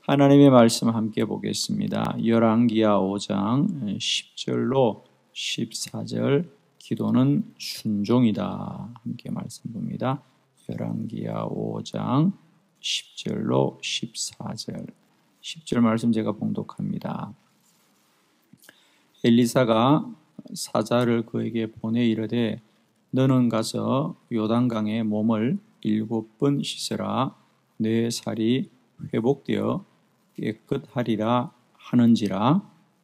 하나님의 말씀 함께 보겠습니다. 열왕기하 5장 10절로 14절 기도는 순종이다. 함께 말씀 봅니다. 열왕기하 5장 10절로 14절 10절 말씀 제가 봉독합니다. 엘리사가 사자를 그에게 보내 이르되 너는 가서 요단강에 몸을 7번 씻으라. 내 살이 회복되어 깨끗하리라 하는지라.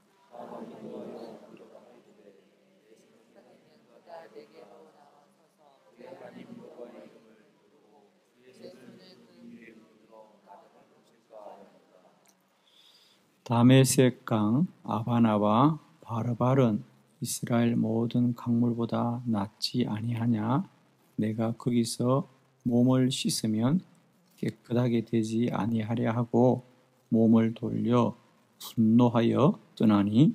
다메섹강 아바나와 바르발은 이스라엘 모든 강물보다 낫지 아니하냐? 내가 거기서 몸을 씻으면 깨끗하게 되지 아니하려 하고 몸을 돌려 분노하여 떠나니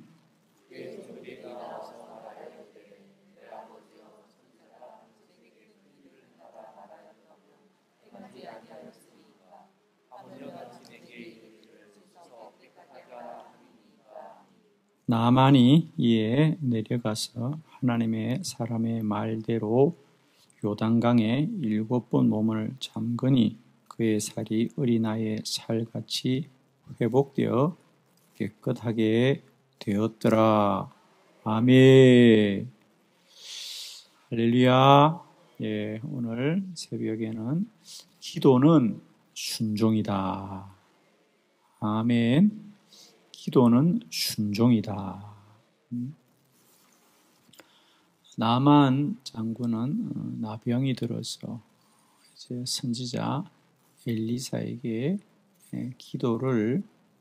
나만이 이에 내려가서 하나님의 사람의 말대로 요단강에 7번 몸을 잠그니 그의 살이 어린아이의 살같이 회복되어 깨끗하게 되었더라. 아멘. 할렐루야. 예, 오늘 새벽에는 기도는 순종이다. 아멘. 기도는 순종이다. 나만 장군은 나병이 들어서 이제 선지자 엘리사에게 기도를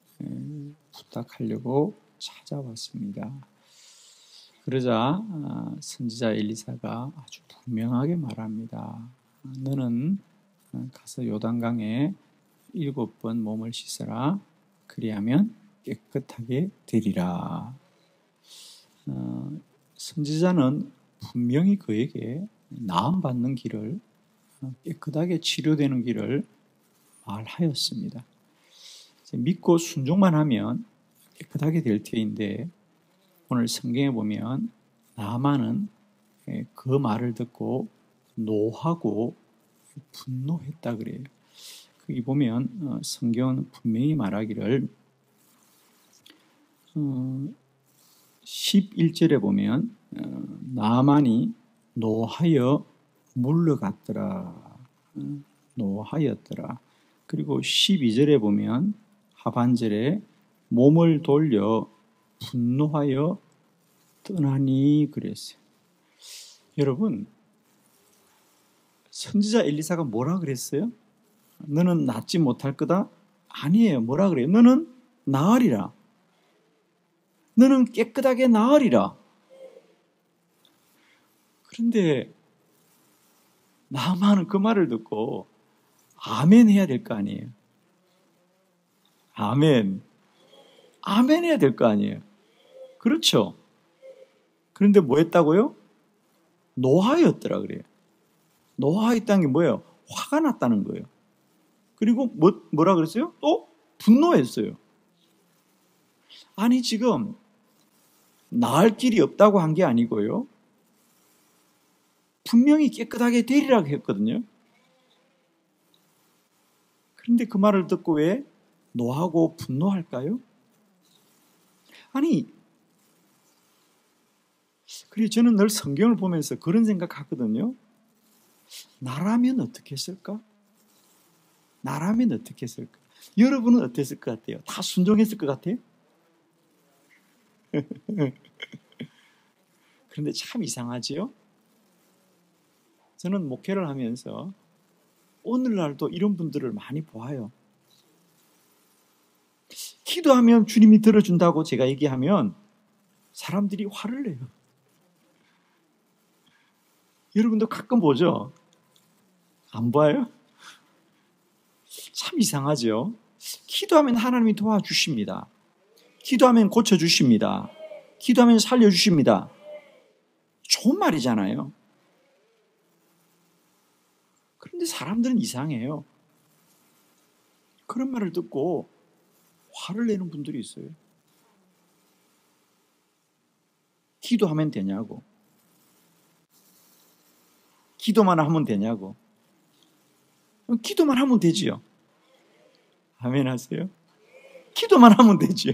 부탁하려고 찾아왔습니다. 그러자 선지자 엘리사가 아주 분명하게 말합니다. 너는 가서 요단강에 7번 몸을 씻어라. 그리하면 깨끗하게 되리라. 선지자는 분명히 그에게 나음받는 길을, 깨끗하게 치료되는 길을 말하였습니다. 믿고 순종만 하면 깨끗하게 될 터인데 오늘 성경에 보면 나아만은 그 말을 듣고 노하고 분노했다 그래요. 거기 보면 성경은 분명히 말하기를 11절에 보면 나아만이 노하여 물러갔더라. 노하였더라. 그리고 12절에 보면 하반절에 몸을 돌려 분노하여 떠나니 그랬어요. 여러분, 선지자 엘리사가 뭐라 그랬어요? 너는 낫지 못할 거다? 아니에요. 뭐라 그래요? 너는 나으리라. 너는 깨끗하게 나으리라. 그런데 나아만은 그 말을 듣고 아멘 해야 될 거 아니에요. 아멘. 아멘 해야 될 거 아니에요. 그렇죠. 그런데 뭐 했다고요? 노하였더라 그래요. 노하였다는 게 뭐예요? 화가 났다는 거예요. 그리고 뭐라 그랬어요? 또 분노했어요. 아니 지금 나을 길이 없다고 한 게 아니고요. 분명히 깨끗하게 되리라고 했거든요. 그런데 그 말을 듣고 왜 노하고 분노할까요? 아니, 그래서 저는 늘 성경을 보면서 그런 생각하거든요. 나라면 어떻게 했을까? 나라면 어떻게 했을까? 여러분은 어땠을 것 같아요? 다 순종했을 것 같아요? 그런데 참 이상하지요? 저는 목회를 하면서 오늘날도 이런 분들을 많이 보아요. 기도하면 주님이 들어준다고 제가 얘기하면 사람들이 화를 내요. 여러분도 가끔 보죠? 안 봐요? 참 이상하죠? 기도하면 하나님이 도와주십니다. 기도하면 고쳐주십니다. 기도하면 살려주십니다. 좋은 말이잖아요. 그런데 사람들은 이상해요. 그런 말을 듣고 화를 내는 분들이 있어요. 기도하면 되냐고. 기도만 하면 되냐고. 기도만 하면 되지요. 아멘 하세요? 기도만 하면 되지요.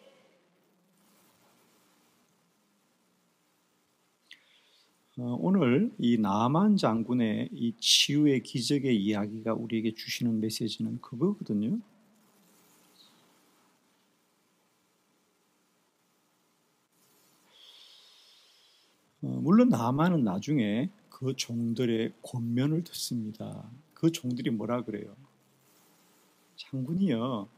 오늘 이 나만 장군의 이 치유의 기적의 이야기가 우리에게 주시는 메시지는 그거거든요. 물론 나만은 나중에 그 종들의 권면을 듣습니다. 그 종들이 뭐라 그래요? 장군이요,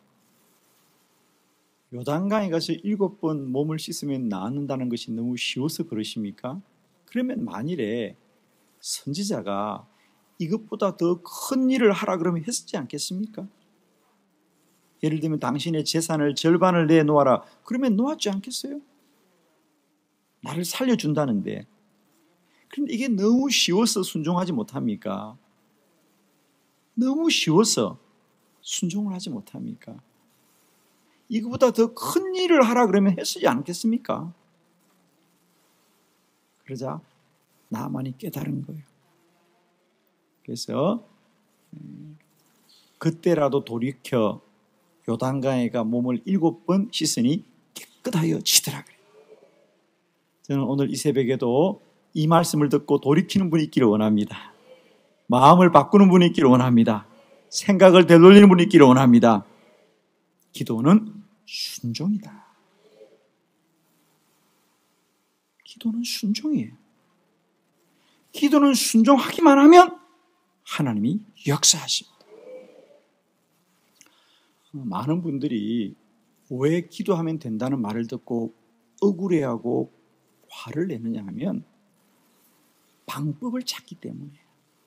요단강에 가서 7번 몸을 씻으면 나는다는 것이 너무 쉬워서 그러십니까? 그러면 만일에 선지자가 이것보다 더 큰 일을 하라 그러면 했지 않겠습니까? 예를 들면 당신의 재산을 절반을 내놓아라 그러면 놓았지 않겠어요? 나를 살려준다는데. 그런데 이게 너무 쉬워서 순종하지 못합니까? 너무 쉬워서 순종을 하지 못합니까? 이거보다 더 큰 일을 하라 그러면 했지 않겠습니까? 그러자 나만이 깨달은 거예요. 그래서 그때라도 돌이켜 요단강에가 몸을 7번 씻으니 깨끗하여지더라 그래요. 저는 오늘 이 새벽에도 이 말씀을 듣고 돌이키는 분이 있기를 원합니다. 마음을 바꾸는 분이 있기를 원합니다. 생각을 되돌리는 분이 있기를 원합니다. 기도는 순종이다. 기도는 순종이에요. 기도는 순종하기만 하면 하나님이 역사하십니다. 많은 분들이 왜 기도하면 된다는 말을 듣고 억울해하고 화를 내느냐 하면 방법을 찾기 때문이에요.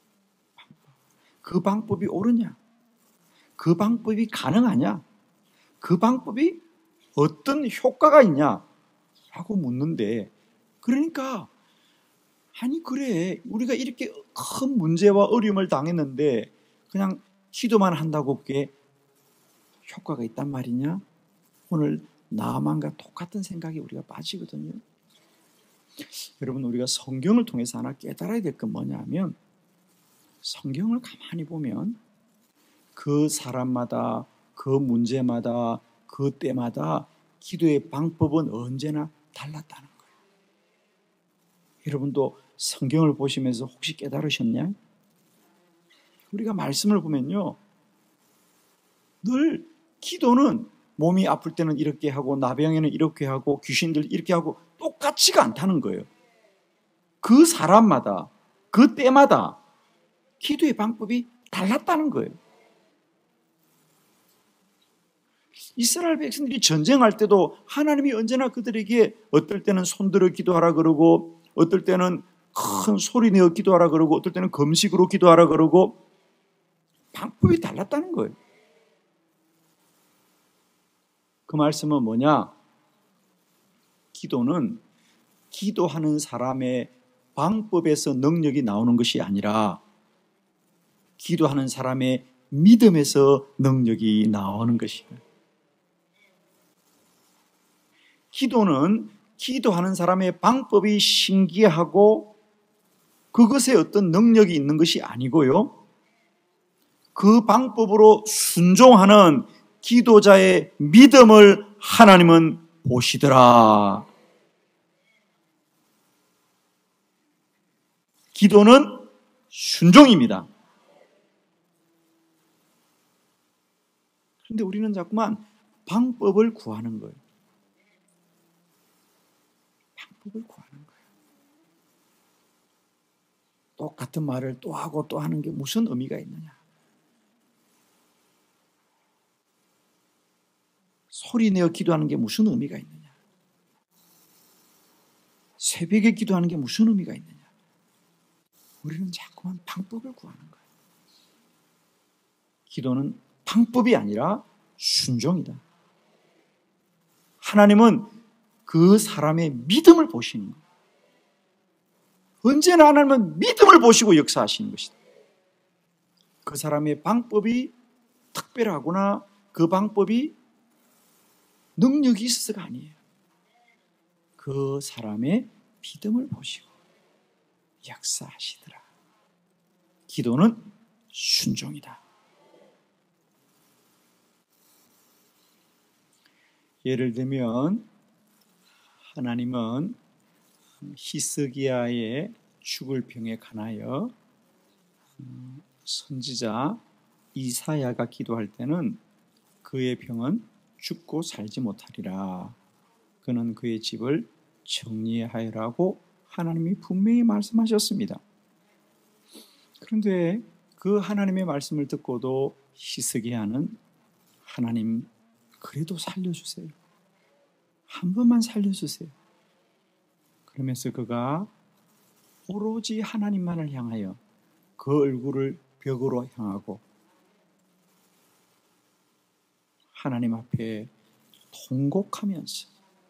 그 방법이 옳으냐? 그 방법이 가능하냐? 그 방법이 어떤 효과가 있냐? 라고 묻는데, 그러니까 아니 그래 우리가 이렇게 큰 문제와 어려움을 당했는데 그냥 기도만 한다고 그게 효과가 있단 말이냐? 오늘 나만과 똑같은 생각이 우리가 빠지거든요. 여러분, 우리가 성경을 통해서 하나 깨달아야 될 건 뭐냐면, 성경을 가만히 보면 그 사람마다 그 문제마다 그 때마다 기도의 방법은 언제나 달랐다는 거예요. 여러분도 성경을 보시면서 혹시 깨달으셨냐? 우리가 말씀을 보면요, 늘 기도는 몸이 아플 때는 이렇게 하고 나병에는 이렇게 하고 귀신들 이렇게 하고 똑같지가 않다는 거예요. 그 사람마다 그 때마다 기도의 방법이 달랐다는 거예요. 이스라엘 백성들이 전쟁할 때도 하나님이 언제나 그들에게 어떨 때는 손들어 기도하라 그러고, 어떨 때는 큰 소리 내어 기도하라 그러고, 어떨 때는 금식으로 기도하라 그러고, 방법이 달랐다는 거예요. 그 말씀은 뭐냐? 기도는 기도하는 사람의 방법에서 능력이 나오는 것이 아니라 기도하는 사람의 믿음에서 능력이 나오는 것이에요. 기도는 기도하는 사람의 방법이 신기하고 그것에 어떤 능력이 있는 것이 아니고요, 그 방법으로 순종하는 기도자의 믿음을 하나님은 보시더라. 기도는 순종입니다. 그런데 우리는 자꾸만 방법을 구하는 거예요. 방법을 구하는 거예요. 똑같은 말을 또 하고 또 하는 게 무슨 의미가 있느냐? 소리 내어 기도하는 게 무슨 의미가 있느냐? 새벽에 기도하는 게 무슨 의미가 있느냐? 우리는 자꾸만 방법을 구하는 거예요. 기도는 방법이 아니라 순종이다. 하나님은 그 사람의 믿음을 보시는 거예요. 언제나 하나님은 믿음을 보시고 역사하시는 것이다. 그 사람의 방법이 특별하구나, 그 방법이 능력이 있어서가 아니에요. 그 사람의 믿음을 보시고 역사하시더라. 기도는 순종이다. 예를 들면 하나님은 히스기야의 죽을 병에 관하여 선지자 이사야가 기도할 때는 그의 병은 죽고 살지 못하리라. 그는 그의 집을 정리하여라고 하나님이 분명히 말씀하셨습니다. 그런데 그 하나님의 말씀을 듣고도 히스기야는 하나님 그래도 살려주세요. 한 번만 살려주세요. 그러면서 그가 오로지 하나님만을 향하여 그 얼굴을 벽으로 향하고 하나님 앞에 통곡하면서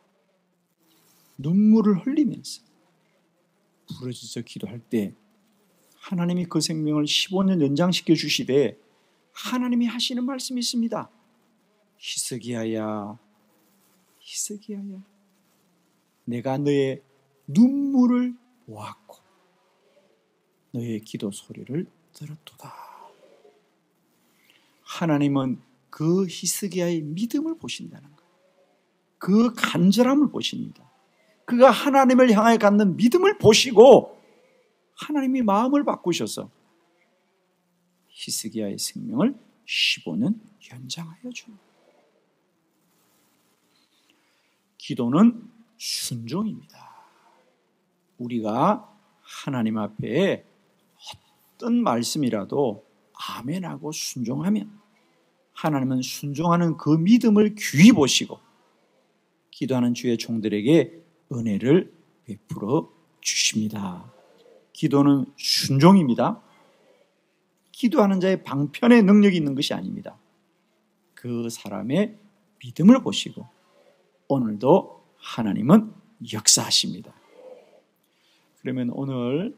눈물을 흘리면서 부르짖어 기도할 때 하나님이 그 생명을 15년 연장시켜 주시되 하나님이 하시는 말씀이 있습니다. 히스기야야, 히스기야야, 내가 너의 눈물을 보았고 너의 기도 소리를 들었도다. 하나님은 그 히스기야의 믿음을 보신다는 거예요. 그 간절함을 보십니다. 그가 하나님을 향하여 갖는 믿음을 보시고 하나님이 마음을 바꾸셔서 히스기야의 생명을 15년 연장하여 줍니다. 기도는 순종입니다. 우리가 하나님 앞에 어떤 말씀이라도 아멘하고 순종하면 하나님은 순종하는 그 믿음을 귀히 보시고 기도하는 주의 종들에게 은혜를 베풀어 주십니다. 기도는 순종입니다. 기도하는 자의 방편에 능력이 있는 것이 아닙니다. 그 사람의 믿음을 보시고 오늘도 하나님은 역사하십니다. 그러면 오늘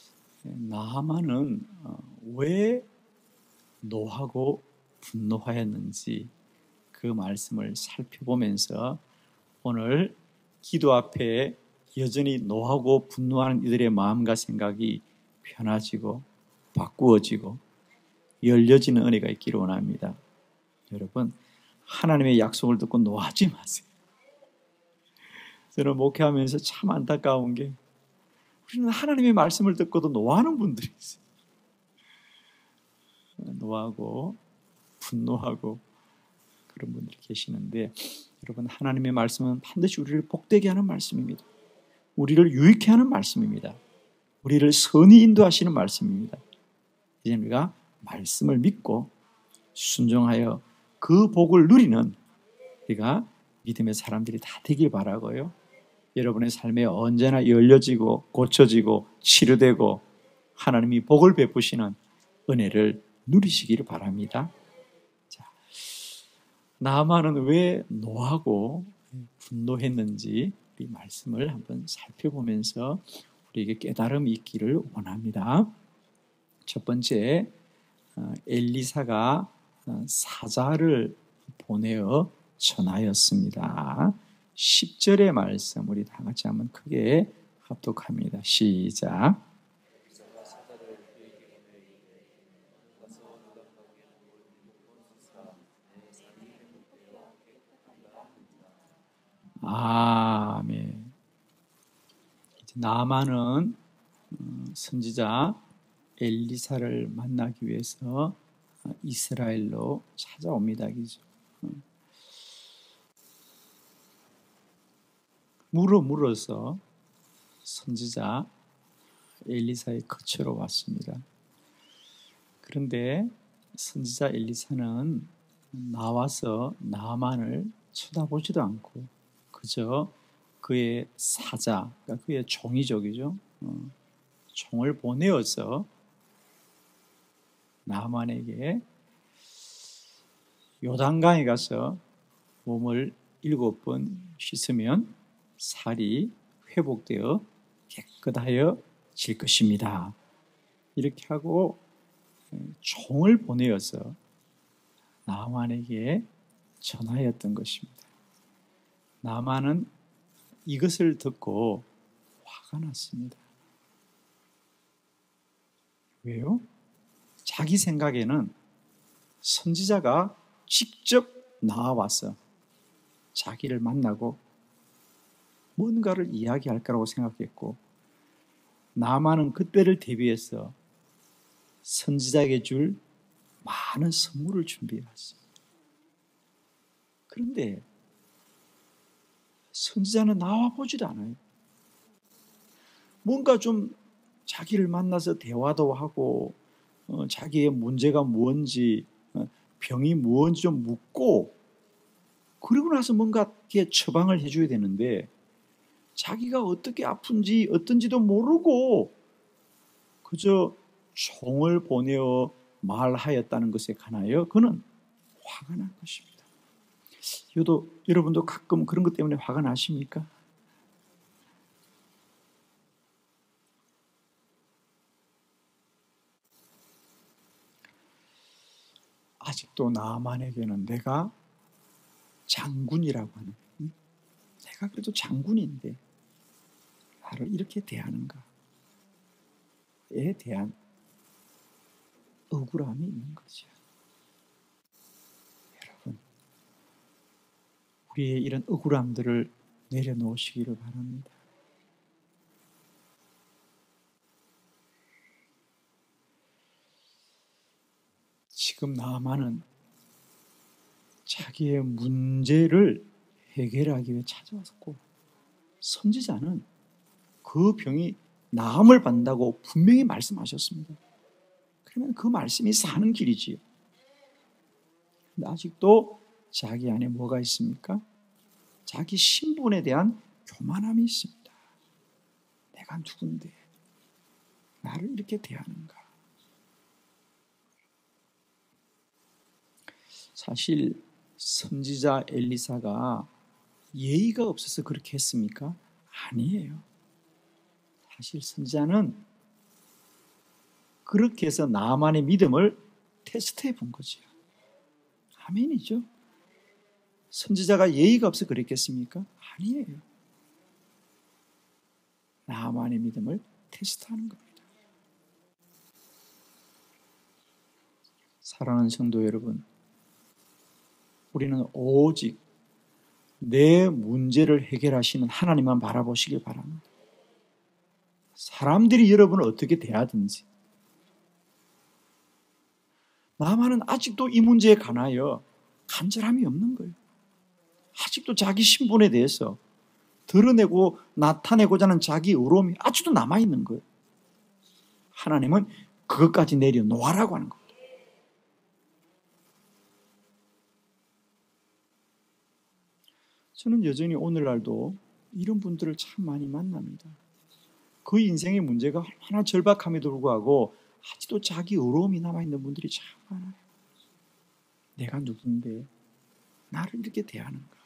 나하만은 왜 노하고 분노하였는지 그 말씀을 살펴보면서 오늘 기도 앞에 여전히 노하고 분노하는 이들의 마음과 생각이 편해지고 바꾸어지고 열려지는 은혜가 있기를 원합니다. 여러분, 하나님의 약속을 듣고 노하지 마세요. 저는 목회하면서 참 안타까운 게 우리는 하나님의 말씀을 듣고도 노하는 분들이 있어요. 노하고 분노하고 그런 분들이 계시는데 여러분, 하나님의 말씀은 반드시 우리를 복되게 하는 말씀입니다. 우리를 유익해 하는 말씀입니다. 우리를 선히 인도하시는 말씀입니다. 이제 우리가 말씀을 믿고 순종하여 그 복을 누리는 우리가 믿음의 사람들이 다 되길 바라고요. 여러분의 삶에 언제나 열려지고 고쳐지고 치료되고 하나님이 복을 베푸시는 은혜를 누리시기를 바랍니다. 자, 나아만은 왜 노하고 분노했는지 이 말씀을 한번 살펴보면서 우리에게 깨달음이 있기를 원합니다. 첫 번째, 엘리사가 사자를 보내어 전하였습니다. 10절의 말씀 우리 다 같이 한번 크게 합독합니다. 시작. 아멘. 나아만은 선지자 엘리사를 만나기 위해서 이스라엘로 찾아옵니다. 그죠? 물어서 선지자 엘리사의 거처로 왔습니다. 그런데 선지자 엘리사는 나와서 나아만을 쳐다보지도 않고 그저 그의 사자, 그러니까 그의 종이족이죠. 종을 보내어서 나아만에게 요단강에 가서 몸을 7번 씻으면 살이 회복되어 깨끗하여질 것입니다. 이렇게 하고 종을 보내어서 나아만에게 전하였던 것입니다. 나만은 이것을 듣고 화가 났습니다. 왜요? 자기 생각에는 선지자가 직접 나와서 자기를 만나고 뭔가를 이야기할 거라고 생각했고, 나만은 그때를 대비해서 선지자에게 줄 많은 선물을 준비해왔습니다. 그런데 선지자는 나와 보지도 않아요. 뭔가 좀 자기를 만나서 대화도 하고 자기의 문제가 무엇인지 병이 무엇인지 좀 묻고, 그리고 나서 뭔가 이렇게 처방을 해줘야 되는데 자기가 어떻게 아픈지 어떤지도 모르고 그저 총을 보내어 말하였다는 것에 관하여 그는 화가 난 것입니다. 여러분도 가끔 그런 것 때문에 화가 나십니까? 아직도 나만에게는 내가 장군이라고 하는, 내가 그래도 장군인데 나를 이렇게 대하는가에 대한 억울함이 있는 거죠. 여러분, 우리의 이런 억울함들을 내려놓으시기를 바랍니다. 지금 나만은 자기의 문제를 해결하기 위해 찾아왔고, 선지자는 그 병이 나음을 받는다고 분명히 말씀하셨습니다. 그러면 그 말씀이 사는 길이지요. 근데 아직도 자기 안에 뭐가 있습니까? 자기 신분에 대한 교만함이 있습니다. 내가 누군데 나를 이렇게 대하는가? 사실 선지자 엘리사가 예의가 없어서 그렇게 했습니까? 아니에요. 사실 선지자는 그렇게 해서 나만의 믿음을 테스트해 본 거죠. 아멘이죠. 선지자가 예의가 없어 그랬겠습니까? 아니에요. 나만의 믿음을 테스트하는 겁니다. 사랑하는 성도 여러분, 우리는 오직 내 문제를 해결하시는 하나님만 바라보시길 바랍니다. 사람들이 여러분을 어떻게 대하든지, 나만은 아직도 이 문제에 관하여 간절함이 없는 거예요. 아직도 자기 신분에 대해서 드러내고 나타내고자 하는 자기 의로움이 아직도 남아있는 거예요. 하나님은 그것까지 내려놓으라고 하는 겁니다. 저는 여전히 오늘날도 이런 분들을 참 많이 만납니다. 그 인생의 문제가 얼마나 절박함에도 불구하고 아직도 자기 의로움이 남아있는 분들이 참 많아요. 내가 누군데 나를 이렇게 대하는가?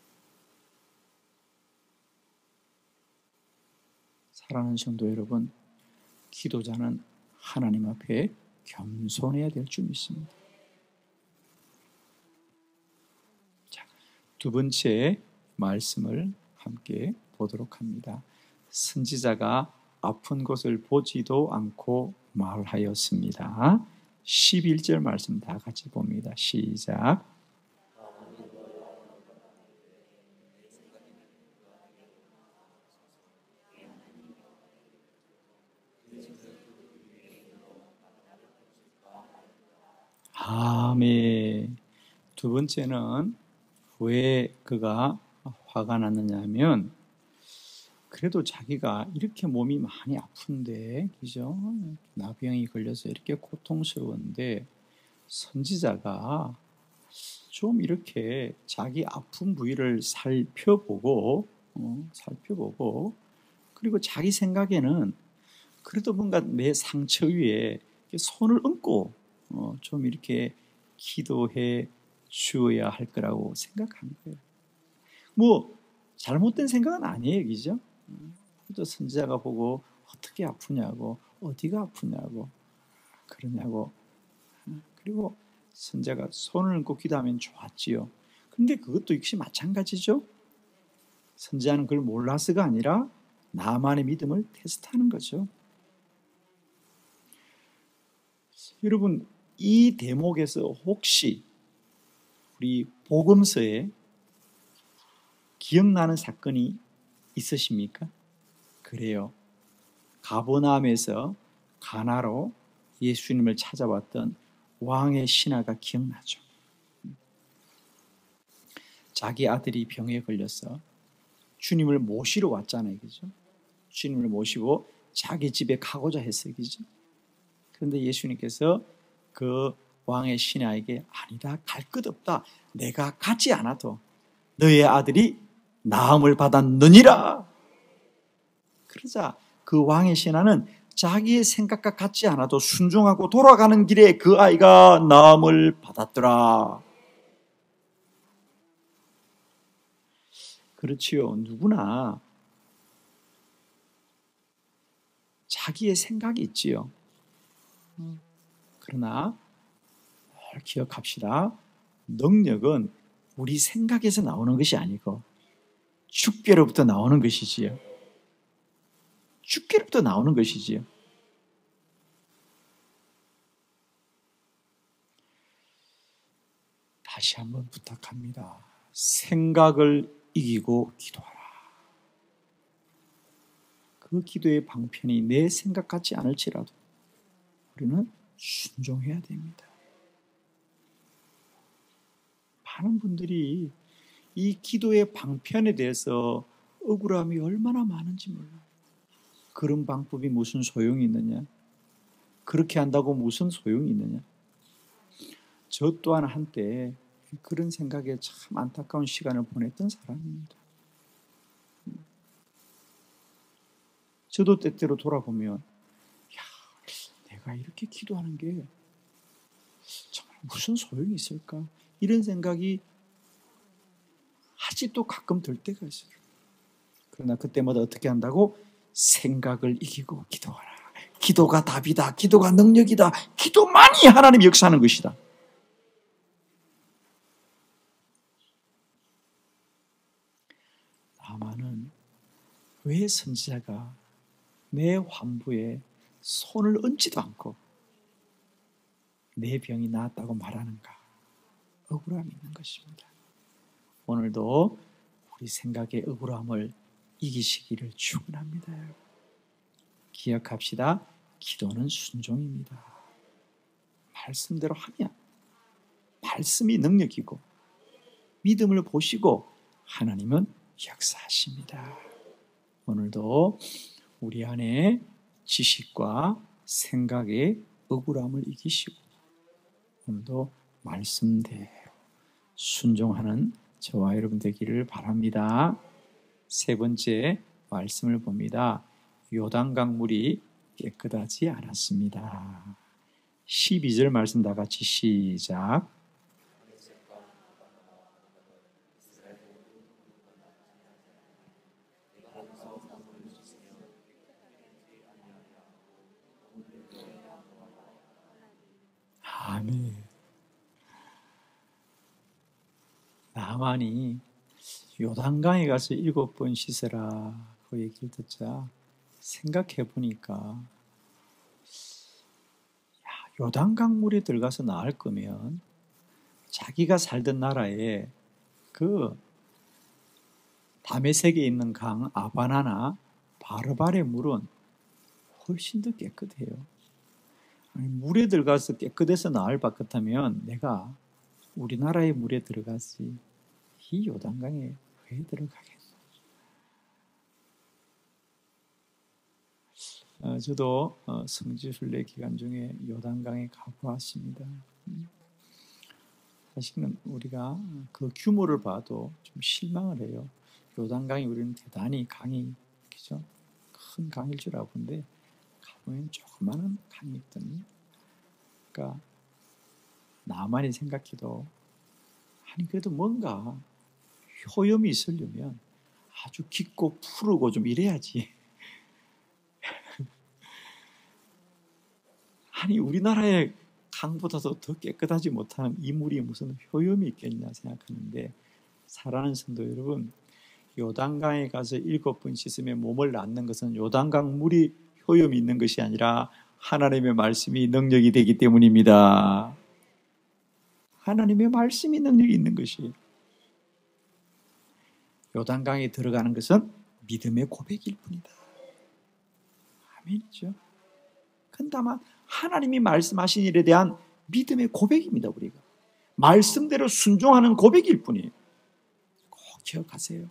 사랑하는 성도 여러분, 기도자는 하나님 앞에 겸손해야 될 줄 믿습니다. 자, 두 번째 말씀을 함께 보도록 합니다. 선지자가 아픈 것을 보지도 않고 말하였습니다. 11절 말씀 다 같이 봅니다. 시작. 아멘. 두 번째는 왜 그가 화가 났느냐 하면, 그래도 자기가 이렇게 몸이 많이 아픈데, 그죠? 나병이 걸려서 이렇게 고통스러운데 선지자가 좀 이렇게 자기 아픈 부위를 살펴보고 그리고 자기 생각에는 그래도 뭔가 내 상처 위에 손을 얹고 좀 이렇게 기도해 주어야 할 거라고 생각한 거예요. 뭐 잘못된 생각은 아니에요, 그죠? 그래도 선지자가 보고 어떻게 아프냐고, 어디가 아프냐고 그러냐고, 그리고 선지자가 손을 얹고 기도하면 좋았지요. 근데 그것도 역시 마찬가지죠. 선지자는 그걸 몰라서가 아니라 나만의 믿음을 테스트하는 거죠. 여러분, 이 대목에서 혹시 우리 복음서에 기억나는 사건이 있으십니까? 그래요. 가버나움에서 가나로 예수님을 찾아왔던 왕의 신하가 기억나죠. 자기 아들이 병에 걸려서 주님을 모시러 왔잖아요. 그죠? 주님을 모시고 자기 집에 가고자 했어요. 그죠? 그런데 예수님께서 그 왕의 신하에게 아니다, 갈 것 없다. 내가 가지 않아도 너의 아들이 나음을 받았느니라. 그러자 그 왕의 신하는 자기의 생각과 같지 않아도 순종하고 돌아가는 길에 그 아이가 나음을 받았더라. 그렇지요. 누구나 자기의 생각이 있지요. 그러나 기억합시다. 능력은 우리 생각에서 나오는 것이 아니고 주께로부터 나오는 것이지요. 주께로부터 나오는 것이지요. 다시 한번 부탁합니다. 생각을 이기고 기도하라. 그 기도의 방편이 내 생각 같지 않을지라도 우리는 순종해야 됩니다. 많은 분들이 이 기도의 방편에 대해서 억울함이 얼마나 많은지 몰라요. 그런 방법이 무슨 소용이 있느냐? 그렇게 한다고 무슨 소용이 있느냐? 저 또한 한때 그런 생각에 참 안타까운 시간을 보냈던 사람입니다. 저도 때때로 돌아보면 내가 이렇게 기도하는 게 정말 무슨 소용이 있을까? 이런 생각이 아직도 가끔 들 때가 있어요. 그러나 그때마다 어떻게 한다고? 생각을 이기고 기도하라. 기도가 답이다. 기도가 능력이다. 기도만이 하나님 역사하는 것이다. 나만은 왜 선지자가 내 환부에 손을 얹지도 않고 내 병이 나았다고 말하는가? 억울함이 있는 것입니다. 오늘도 우리 생각의 억울함을 이기시기를 축원합니다. 기억합시다. 기도는 순종입니다. 말씀대로 하면 말씀이 능력이고 믿음을 보시고 하나님은 역사하십니다. 오늘도 우리 안에 지식과 생각의 억울함을 이기시고 오늘도 말씀대로 순종하는 저와 여러분 되기를 바랍니다. 세 번째 말씀을 봅니다. 요단강 물이 깨끗하지 않았습니다. 12절 말씀 다 같이 시작. 아멘. 나만이 요단강에 가서 7번 씻으라 그 얘기를 듣자 생각해 보니까 요단강 물에 들어가서 나을 거면 자기가 살던 나라에 그 다메섹에 있는 강 아바나나 바르발의 물은 훨씬 더 깨끗해요. 아니, 물에 들어가서 깨끗해서 나을 것 같으면 내가 우리나라의 물에 들어가지 이 요단강에 왜 들어가겠노? 저도 성지순례 기간 중에 요단강에 가보았습니다. 사실은 우리가 그 규모를 봐도 좀 실망을 해요. 요단강이 우리는 대단히 강이 그죠? 큰 강일 줄 알았는데 가보면 조그마한 강이 있더니 그러니까 나만이 생각해도 아니 그래도 뭔가 효염이 있으려면 아주 깊고 푸르고 좀 이래야지. 아니 우리나라의 강보다도 더 깨끗하지 못하는 이 물이 무슨 효염이 있겠냐 생각하는데 사랑하는 성도 여러분, 요단강에 가서 7번 씻으면 몸을 낫는 것은 요단강 물이 효염이 있는 것이 아니라 하나님의 말씀이 능력이 되기 때문입니다. 하나님의 말씀이 능력이 있는 것이에요. 요단강에 들어가는 것은 믿음의 고백일 뿐이다. 아멘이죠. 근데 다만 하나님이 말씀하신 일에 대한 믿음의 고백입니다. 우리가 말씀대로 순종하는 고백일 뿐이에요. 꼭 기억하세요.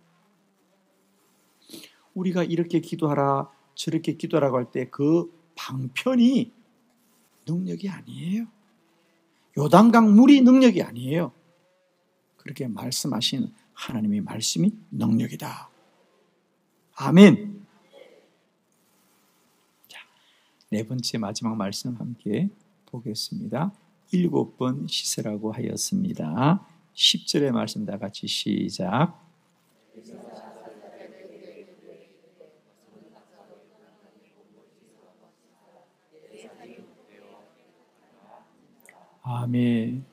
우리가 이렇게 기도하라 저렇게 기도하라고 할 때 그 방편이 능력이 아니에요. 요단강 물이 능력이 아니에요. 그렇게 말씀하신 하나님의 말씀이 능력이다. 아멘. 자, 네 번째 마지막 말씀 함께 보겠습니다. 7번 씻으라고 하였습니다. 10절의 말씀 다 같이 시작. 아멘.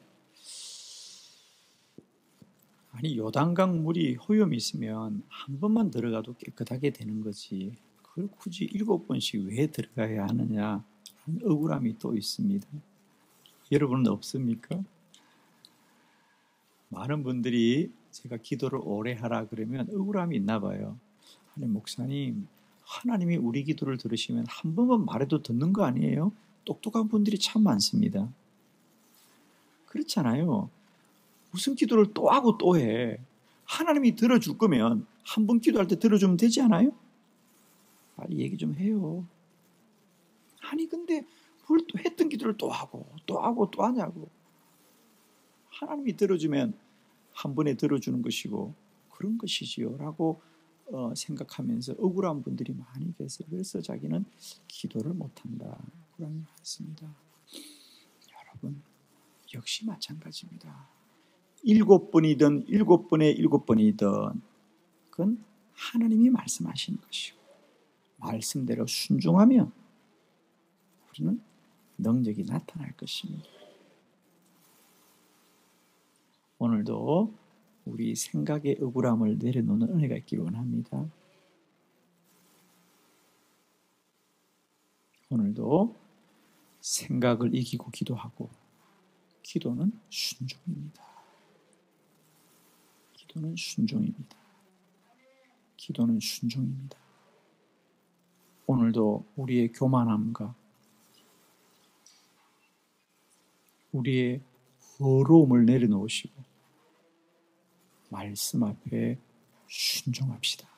아니 요단강 물이 효염이 있으면 한 번만 들어가도 깨끗하게 되는 거지. 그걸 굳이 7번씩 왜 들어가야 하느냐 하는 억울함이 또 있습니다. 여러분은 없습니까? 많은 분들이 제가 기도를 오래 하라 그러면 억울함이 있나 봐요. 아니 목사님, 하나님이 우리 기도를 들으시면 한 번만 말해도 듣는 거 아니에요? 똑똑한 분들이 참 많습니다. 그렇잖아요. 무슨 기도를 또 하고 또 해. 하나님이 들어줄 거면 한 번 기도할 때 들어주면 되지 않아요? 빨리 얘기 좀 해요. 아니 근데 뭘 또 했던 기도를 또 하고 또 하고 또 하냐고. 하나님이 들어주면 한 번에 들어주는 것이고 그런 것이지요 라고 생각하면서 억울한 분들이 많이 계세요. 그래서 자기는 기도를 못한다 그런 말씀입니다. 여러분 역시 마찬가지입니다. 7번이든 7번에 7번이든 그건 하나님이 말씀하시는 것이고 말씀대로 순종하면 우리는 능력이 나타날 것입니다. 오늘도 우리 생각의 억울함을 내려놓는 은혜가 있기를 원합니다. 오늘도 생각을 이기고 기도하고 기도는 순종입니다. 기도는 순종입니다. 기도는 순종입니다. 오늘도 우리의 교만함과 우리의 어려움을 내려놓으시고 말씀 앞에 순종합시다.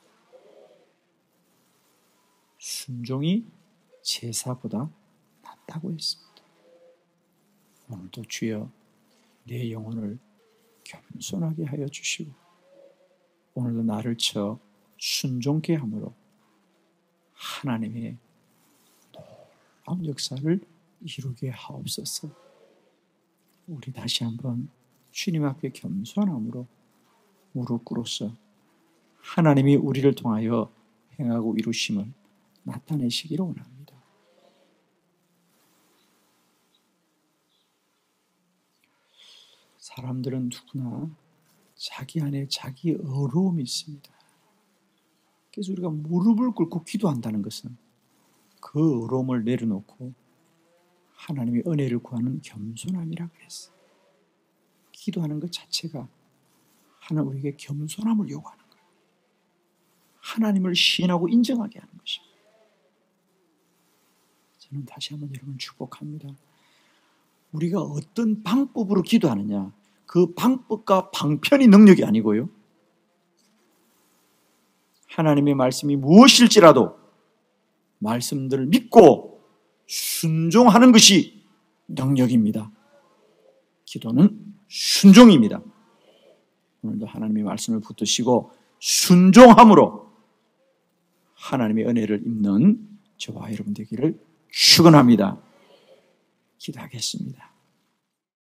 순종이 제사보다 낫다고 했습니다. 오늘도 주여 내 영혼을 겸손하게 하여 주시고 오늘도 나를 쳐 순종케 함으로 하나님의 놀라운 역사를 이루게 하옵소서. 우리 다시 한번 주님 앞에 겸손함으로 무릎 꿇어서 하나님이 우리를 통하여 행하고 이루심을 나타내시기를 원합니다. 사람들은 누구나 자기 안에 자기 어려움이 있습니다. 그래서 우리가 무릎을 꿇고 기도한다는 것은 그 어려움을 내려놓고 하나님의 은혜를 구하는 겸손함이라 그랬어요. 기도하는 것 자체가 하나님 우리에게 겸손함을 요구하는 거예요. 하나님을 시인하고 인정하게 하는 것입니다. 저는 다시 한번 여러분 축복합니다. 우리가 어떤 방법으로 기도하느냐 그 방법과 방편이 능력이 아니고요. 하나님의 말씀이 무엇일지라도 말씀들을 믿고 순종하는 것이 능력입니다. 기도는 순종입니다. 오늘도 하나님의 말씀을 붙드시고 순종함으로 하나님의 은혜를 입는 저와 여러분 되기를 축원합니다. 기도하겠습니다.